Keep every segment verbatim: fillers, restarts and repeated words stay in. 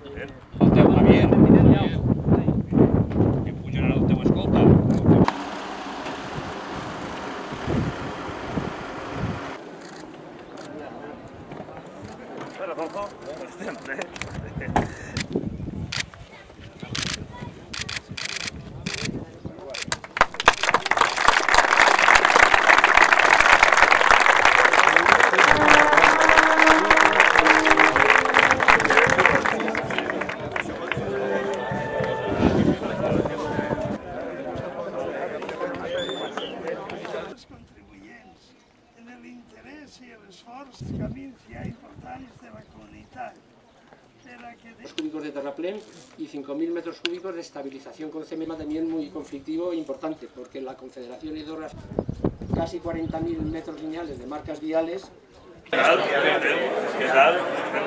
El teu Javier. Que pujarà el teu escolta. Bueno, Juanjo, sempre. Els contribuents en l'interès i l'esforç dels camins ja importants de la comunitat. Cúbicos de terraplén y cinco mil metros cúbicos de estabilización con cemento, también muy conflictivo e importante, porque la Confederación Idorras casi cuarenta mil metros lineales de marcas viales. ¿Qué tal? ¿Qué tal?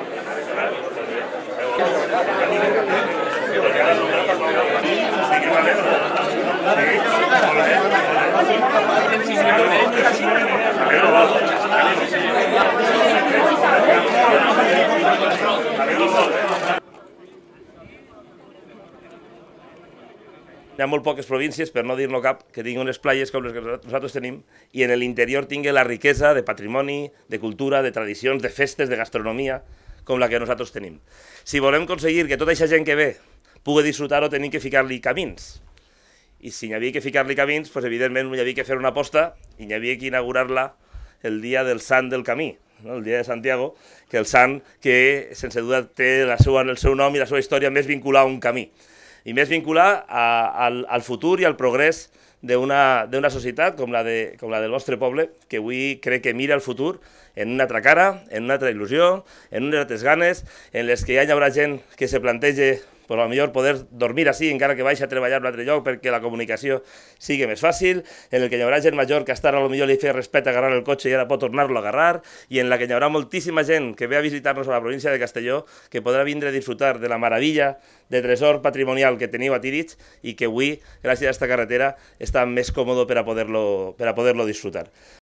Hi ha molt poques províncies, per no dir-no cap, que tinguin unes platges com les que nosaltres tenim i en l'interior tingui la riquesa de patrimoni, de cultura, de tradicions, de festes, de gastronomia, com la que nosaltres tenim. Si volem aconseguir que tota aquesta gent que ve pugui disfrutar-ho, tenim que ficar-li camins. I si hi havia que ficar-li camins, doncs evidentment hi havia que fer una aposta i hi havia que inaugurar-la el dia del Sant del Camí, no? El dia de Santiago, que el sant que sense duda té la seva, el seu nom i la seva història més vinculada a un camí. I més vincular a, al, al futur i al progrés d'una societat com la, de, com la del vostre poble, que avui crec que mira el futur en una altra cara, en una altra il·lusió, en unes altres ganes, en les que ja hi haurà gent que se plantege per a millor poder dormir així, encara que vagi a treballar a un altre lloc perquè la comunicació sigui més fàcil, en el que hi haurà gent major que hasta ara potser li feia respecte a agarrar el cotxe i ara pot tornar-lo a agarrar, i en la que hi haurà moltíssima gent que ve a visitar-nos a la província de Castelló que podrà vindre a disfrutar de la meravella de tresor patrimonial que teniu a Tírig i que avui, gràcies a aquesta carretera, està més còmode per a poder-lo per a poder-lo disfrutar.